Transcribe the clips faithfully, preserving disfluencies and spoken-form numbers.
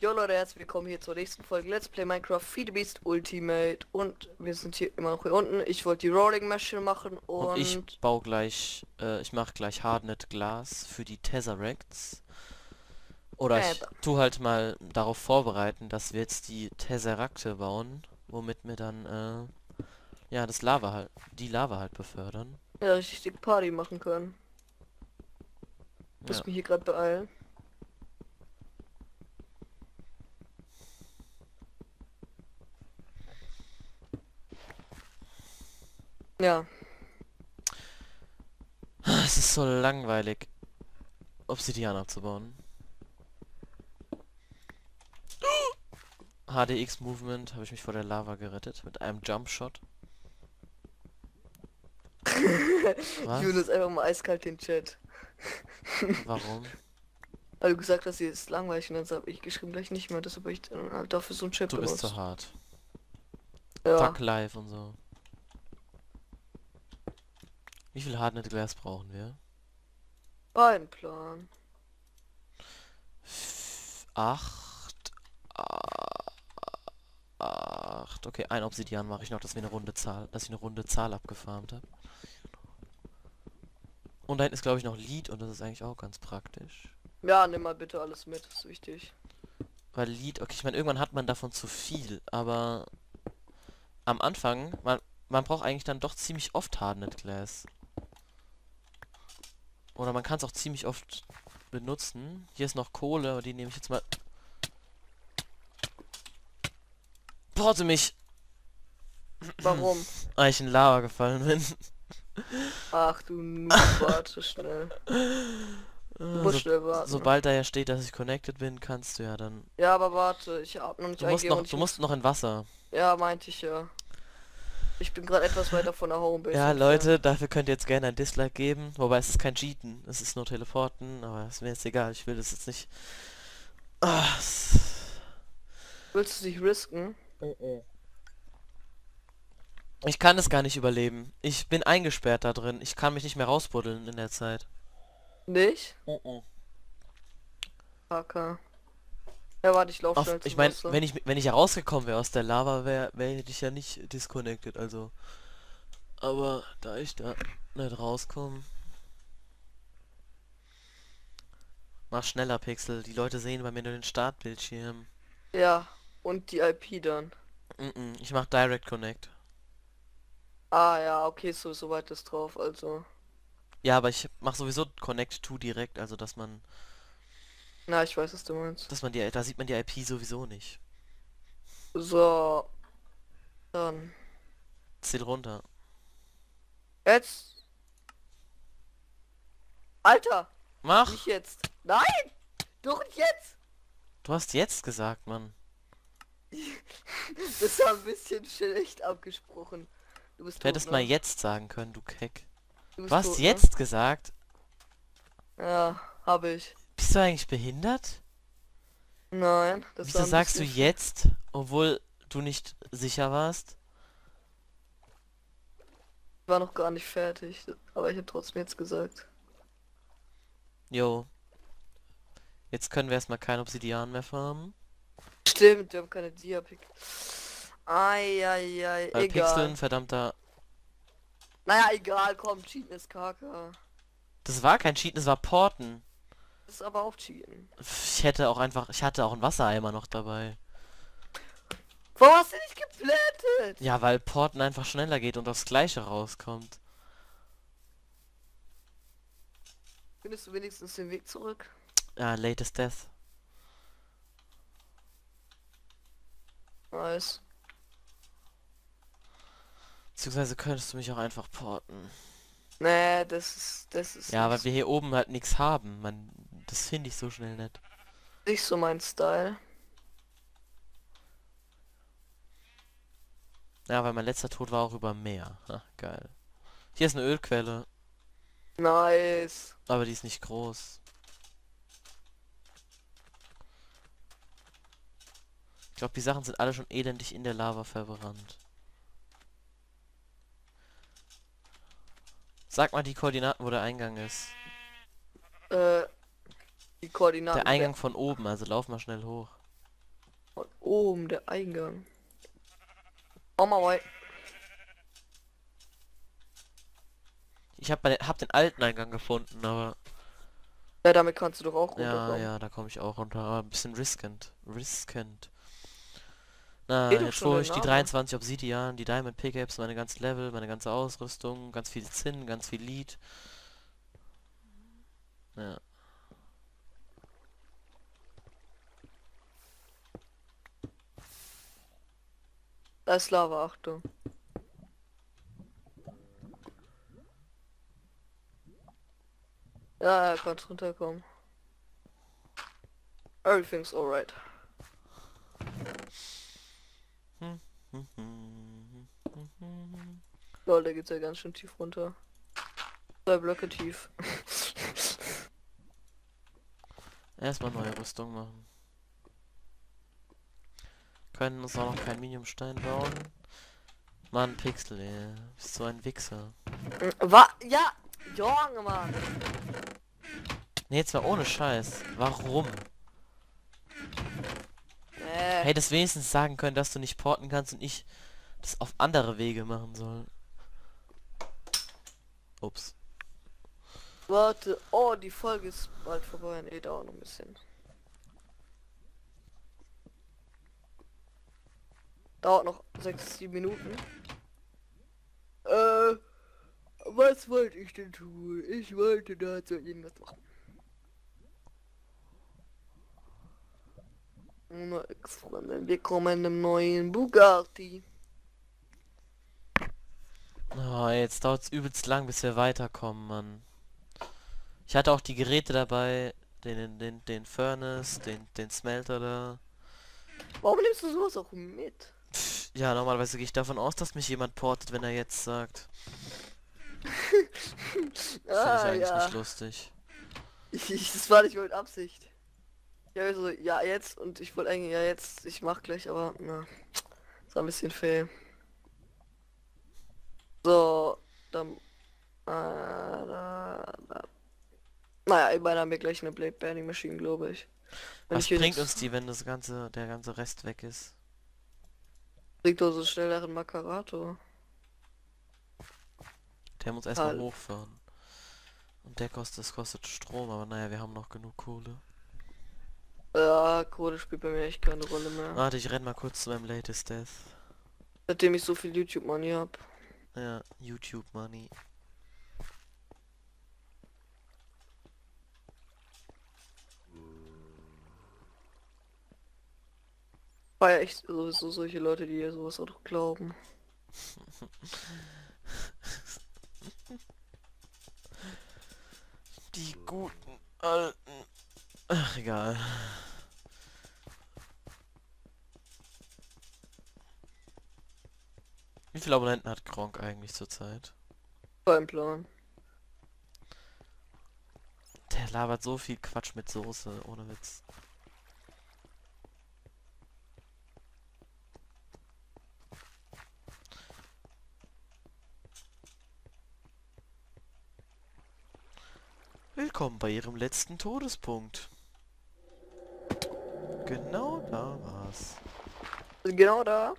Jo Leute, herzlich willkommen hier zur nächsten Folge Let's Play Minecraft Feed the Beast Ultimate. Und wir sind hier immer noch hier unten. Ich wollte die Rolling Machine machen und... Und ich baue gleich, äh, ich mache gleich Hardnet Glas für die Tesseracts. Oder Äh, ich tu halt mal darauf vorbereiten, dass wir jetzt die Tesseracte bauen, womit wir dann, äh, ja, das Lava halt, die Lava halt befördern. ja, richtig dick Party machen können. Ja. Muss mich hier gerade beeilen. Ja. Es ist so langweilig, Obsidian abzubauen. H D X Movement habe ich mich vor der Lava gerettet mit einem Jump Shot. Was? Julius einfach mal eiskalt den Chat. Warum? Weil du gesagt hast, sie ist langweilig und dann habe ich geschrieben gleich nicht mehr, deshalb habe ich dann halt dafür so einen Chat Du bist benutzt. zu hart. Ja. Fuck live und so. Wie viel Hardnet Glas brauchen wir? Ein Plan. Acht. Acht. Okay, ein Obsidian mache ich noch, dass wir eine runde Zahl, dass ich eine runde Zahl abgefarmt habe. Und da hinten ist, glaube ich, noch Lead und das ist eigentlich auch ganz praktisch. Ja, nimm mal bitte alles mit, das ist wichtig. Weil Lead, okay, ich meine, irgendwann hat man davon zu viel, aber am Anfang, man, man braucht eigentlich dann doch ziemlich oft Hardnet Glass. Oder man kann es auch ziemlich oft benutzen. Hier ist noch Kohle, aber die nehme ich jetzt mal. Porte mich! Warum? Weil ich in Lava gefallen bin. Ach du Noob, warte schnell. Du musst So, schnell warten. sobald da ja steht, dass ich connected bin, kannst du ja dann. Ja, aber warte, ich hab noch nicht Du musst eingegeben noch, und ich du muss... musst noch in Wasser. Ja, meinte ich ja. Ich bin gerade etwas weiter von der Homebase. Ja, entfernt. Leute, dafür könnt ihr jetzt gerne ein Dislike geben. Wobei es ist kein Cheaten, es ist nur Teleporten, aber ist mir jetzt egal. Ich will das jetzt nicht. Ah, es- Willst du dich risken? ich kann es gar nicht überleben. Ich bin eingesperrt da drin. Ich kann mich nicht mehr rausbuddeln in der Zeit. Nicht? Okay. Ja, warte, ich lauf Auf, schnell ich zum meine, Wasser. wenn ich wenn ich herausgekommen wäre aus der Lava, wäre wär hätte ich ja nicht disconnected, also. Aber da ich da nicht rauskomme. Mach schneller, Pixel. Die Leute sehen bei mir nur den Startbildschirm. Ja, und die I P dann. Mm-mm, ich mach Direct Connect. Ah ja, okay, so, so weit ist drauf, also. Ja, aber ich mach sowieso Connect to direkt, also dass man, Na, ich weiß, was du meinst. dass man die, da sieht man die I P sowieso nicht. So. Dann. Zähl runter. Jetzt. Alter! Mach! Nicht jetzt. Nein! Doch nicht jetzt! Du hast jetzt gesagt, Mann. Das war ein bisschen schlecht abgesprochen. Du bist Du hättest tot, mal ne? jetzt sagen können, du Keck. Du Du bist hast tot, jetzt gesagt? Ne? Ja, habe ich. Bist du eigentlich behindert? Nein, das Wieso war ein sagst du bisschen- jetzt, obwohl du nicht sicher warst? Ich war noch gar nicht fertig, aber ich habe trotzdem jetzt gesagt. Jo. Jetzt können wir erstmal kein Obsidian mehr farmen. Stimmt, wir haben keine Diapic. Eieiei, Weil Pixel egal. ein verdammter... Naja, egal, komm, Cheaten ist Kacke. Das war kein Cheaten, das war Porten. Das ist aber auch Cheaten. Ich hätte auch einfach... Ich hatte auch einen Wassereimer noch dabei. Warum hast du nicht geplättet? Ja, weil Porten einfach schneller geht und aufs Gleiche rauskommt. Findest du wenigstens den Weg zurück? Ja, latest death. Nice. Beziehungsweise könntest du mich auch einfach porten. Nee, das ist, das ist Ja, weil nicht, wir hier oben halt nichts haben. Man, das finde ich so schnell nicht. nicht so mein Style. Ja, weil mein letzter Tod war auch über Meer. Ha, geil. Hier ist eine Ölquelle, Nice. aber die ist nicht groß. Ich glaube, die Sachen sind alle schon elendig in der Lava verbrannt. Sag mal die Koordinaten, wo der Eingang ist. Äh, die Koordinaten. Der Eingang von oben, also lauf mal schnell hoch. oben, der Eingang. Oh mal. Ich habe hab den alten Eingang gefunden, aber... Ja, damit kannst du doch auch Ja, runterkommen. ja, da komme ich auch runter, aber ein bisschen riskant. Riskant. Na, Seh doch jetzt schon hole den ich die Namen. dreiundzwanzig Obsidian, die Diamond Pickaxe, meine ganzen Level, meine ganze Ausrüstung, ganz viel Zinn, ganz viel Lead. Ja. Da ist Lava, Achtung. Ja, er kann runterkommen. Everything's alright. Hm, hm, hm, hm, hm. Lol, da geht's ja ganz schön tief runter. Zwei Blöcke tief. Erstmal neue Rüstung machen. Können uns auch noch kein Mediumstein bauen. Mann, Pixel, ey. Bist so ein Wichser. Was? Ja! Junge, Mann! Nee, jetzt war ohne Scheiß. Warum? Äh, Hättest wenigstens sagen können, dass du nicht porten kannst und ich das auf andere Wege machen soll. Ups. warte. Oh, die Folge ist bald vorbei. Nee, dauert noch ein bisschen. Dauert noch sechs, sieben Minuten. Äh, was wollte ich denn tun? Ich wollte dazu irgendwas machen. Meine Ex-Freundin, wir kommen im neuen Bugatti. Oh, jetzt dauert es übelst lang, bis wir weiterkommen, Mann. Ich hatte auch die Geräte dabei. Den, den, den Furnace, den, den Smelter da. Warum nimmst du sowas auch mit? Pff, ja, normalerweise gehe ich davon aus, dass mich jemand portet, wenn er jetzt sagt. Finde ich Ah, eigentlich ja. nicht lustig. Ich, ich, das war nicht mal mit Absicht. Ja, so, ja, jetzt und ich wollte eigentlich, ja, jetzt, ich mach gleich, aber, na, ist ein bisschen fail. So, dann, äh, da, da. Naja, immerhin haben wir gleich eine Blade Burning Machine, glaube ich. Wenn Was ich hier bringt nichts- uns die, wenn das ganze, der ganze Rest weg ist? Bringt doch so schnelleren Makarato. Der muss erstmal Halt. hochfahren. Und der kostet, das kostet Strom, aber naja, wir haben noch genug Kohle. Ja, Kohle spielt bei mir echt keine Rolle mehr. Warte, ich renn mal kurz zu meinem Latest Death. Seitdem ich so viel YouTube Money hab. Ja, YouTube Money. War ja echt sowieso solche Leute, die sowas auch noch glauben. Die guten alten. Ach, egal. Wie viele Abonnenten hat Gronk eigentlich zurzeit? Kein Plan. Der labert so viel Quatsch mit Soße, ohne Witz. Willkommen bei Ihrem letzten Todespunkt. Genau da war's. Genau da.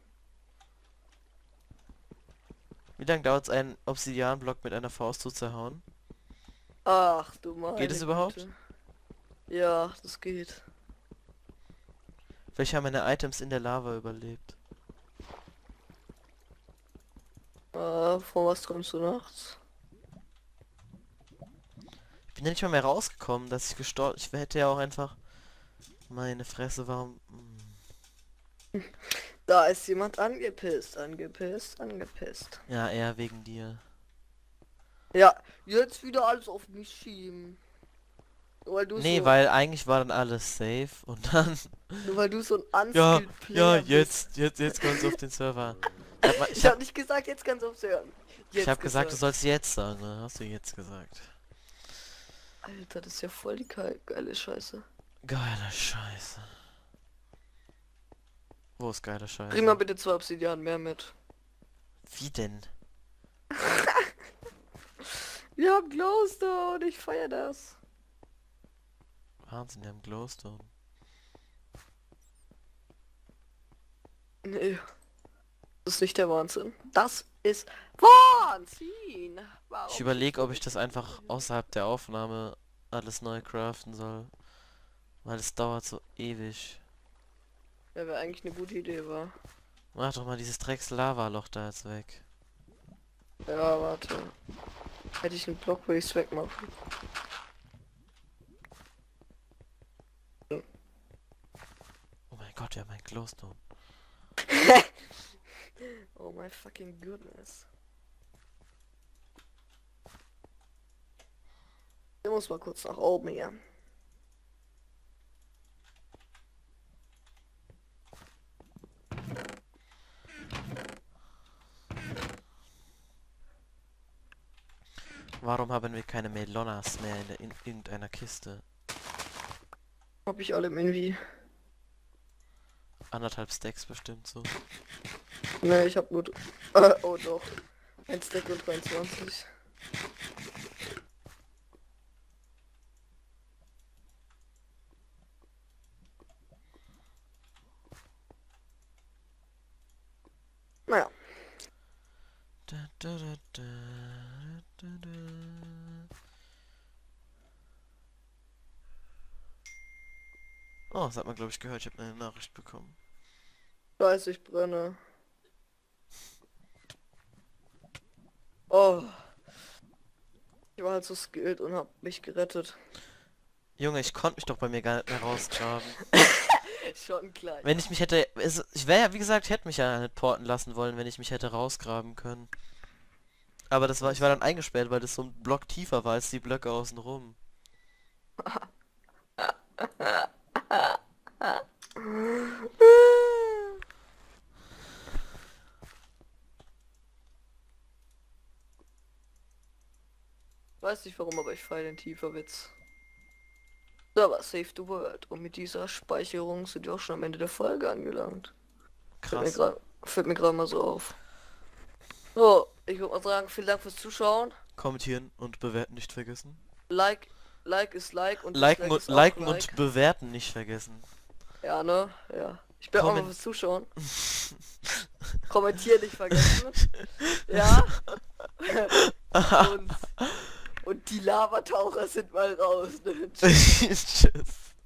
Wie lange dauert es, einen Obsidianblock mit einer Faust zu zerhauen? Ach du meine Geht es überhaupt? Güte. Ja, das geht. Vielleicht haben meine Items in der Lava überlebt. Äh, von was träumst du nachts? Ich bin ja nicht mal mehr rausgekommen, dass ich gestorben... Ich hätte ja auch einfach... Meine Fresse, warum... Hm. Da ist jemand angepisst, angepisst, angepisst. Ja, eher wegen dir. Ja, jetzt wieder alles auf mich schieben. Nur weil du Nee, so, weil eigentlich war dann alles safe und dann... nur weil du so ein Ja, unskilled Player ja, bist. jetzt, jetzt, jetzt kommt's auf den Server. Ich hab, mal- Ich, ich hab hab, nicht gesagt, jetzt kannst du aufs Hören. Jetzt ich hab gesagt, du sollst jetzt sagen, ne? Hast du jetzt gesagt. Alter, das ist ja voll die ge- geile Scheiße. Geile Scheiße. Wo ist geile Scheiße? Bring mal bitte zwei Obsidian mehr mit. Wie denn? Wir haben Glowstone, ich feier das. Wahnsinn, wir haben Glowstone. Nee. Das ist nicht der Wahnsinn. Das ist Wahnsinn! Warum Ich überlege, ob ich das einfach außerhalb der Aufnahme alles neu craften soll. Weil es dauert so ewig. Ja, wäre eigentlich eine gute Idee, war. Mach doch mal dieses Drecks-Lava-Loch da jetzt weg. Ja, warte. Hätte ich einen Block, würde ich es wegmachen. Oh mein Gott, wir haben ein Glowstone. Oh my fucking goodness. Ich muss mal kurz nach oben hier. Warum haben wir keine Melonas mehr in, der, in irgendeiner Kiste? Hab ich alle irgendwie. Anderthalb Stacks bestimmt so. Ne, ich hab nur. Äh, oh doch. Ein Stack und dreiundzwanzig. Naja. Da, da, da, da, da, da. Oh, das hat man glaube ich gehört, ich habe eine Nachricht bekommen. Weiß, ich brenne. Oh. Ich war halt so skilled und hab mich gerettet. Junge, ich konnte mich doch bei mir gar nicht mehr rausgraben. Schon klar. Wenn ich mich hätte... Es, ich wäre ja, wie gesagt, ich hätte mich ja nicht porten lassen wollen, wenn ich mich hätte rausgraben können. Aber das war, ich war dann eingesperrt, weil das so ein Block tiefer war als die Blöcke außenrum. Weiß nicht warum, aber ich feiere den tiefer Witz. So, aber save the world. Und mit dieser Speicherung sind wir auch schon am Ende der Folge angelangt. Fällt mir Krass. grad- Fällt mir gerade mal so auf. So, ich würde mal sagen, vielen Dank fürs Zuschauen. Kommentieren und bewerten nicht vergessen. Like, Like ist Like und Liken Dislike und, ist auch liken Like. und bewerten nicht vergessen. Ja, ne? Ja. Ich bin auch mal Kommen- fürs Zuschauen. Kommentieren nicht vergessen. Ja. und, und die Lavataucher sind mal raus. Ne? Tschüss.